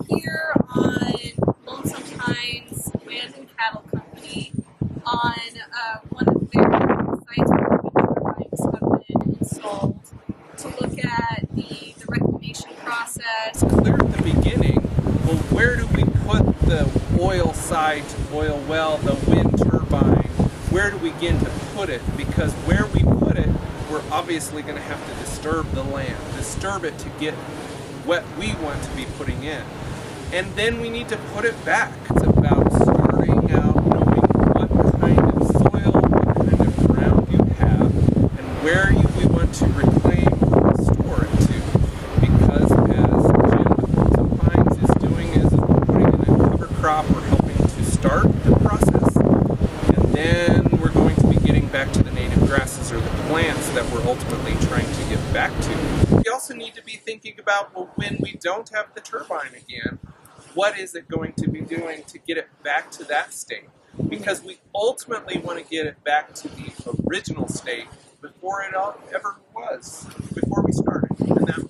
here on Lonesome Pines Land and Cattle Company on one of their sites where wind turbines have been installed to look at the reclamation process. Clear at the beginning, well, where do we put the oil site, oil well, the wind turbine? Where do we begin to put it? Because where we put it, we're obviously going to have to disturb the land, disturb it to get what we want to be putting in. And then we need to put it back. It's about starting out knowing what kind of soil, what kind of ground you have, and where we want to reclaim or restore it to. Because as Jim with Lonesome Pines is doing, is putting in a cover crop or helping to start the process. And then we're going to be getting back to the native grasses or the plants that we're ultimately trying to get back to. We also need to be thinking about, well, when we don't have the turbine again, what is it going to be doing to get it back to that state? Because we ultimately want to get it back to the original state before it ever was, before we started. And that